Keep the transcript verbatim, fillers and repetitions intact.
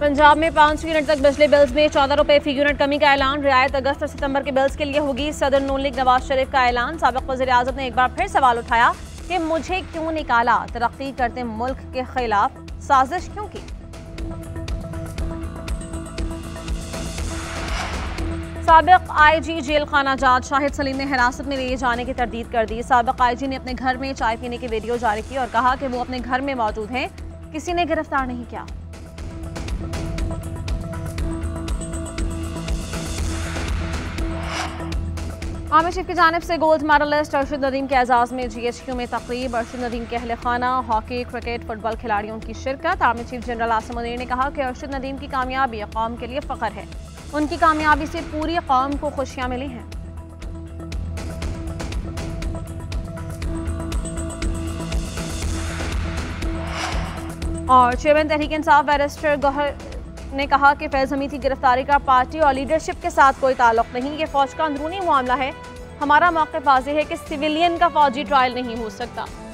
पंजाब में पाँच यूनिट तक बिजली बिल्स में चौदह रुपए फी यूनिट कमी का ऐलान। रियायत अगस्त और सितंबर के बिल्स के लिए होगी। सदर नून लीग नवाज शरीफ का ऐलान। साबिक वज़ीर आज़म ने एक बार फिर सवाल उठाया कि मुझे क्यों निकाला, तरक्की करते मुल्क के खिलाफ साजिश क्यों की। साबिक आई जी जेल खाना जाट शाहिद सलीम ने हिरासत में लिए जाने की तरदीद कर दी। साबिक आई जी ने अपने घर में चाय पीने की वीडियो जारी की और कहा कि वो अपने घर में मौजूद हैं, किसी ने गिरफ्तार नहीं किया। आर्मी चीफ की जानिब से गोल्ड मेडलिस्ट अरशद नदीम के एजाज में जी एच क्यू में तकरीब। अरशद नदीम के अहले खाना, हॉकी, क्रिकेट, फुटबॉल खिलाड़ियों की शिरकत। Army chief general Asim Munir ने कहा कि अरशद नदीम की कामयाबी कौम के लिए फ़ख्र है। उनकी कामयाबी से पूरी कौम को खुशियां मिली हैं। और चेयरमैन तहरीक इंसाफ बैरिस्टर गौहर ने कहा कि फैज़ हमीद की गिरफ्तारी का पार्टी और लीडरशिप के साथ कोई ताल्लुक नहीं, ये फौज का अंदरूनी मामला है। हमारा मौक़िफ़ वाज़ेह है कि सिविलियन का फौजी ट्रायल नहीं हो सकता।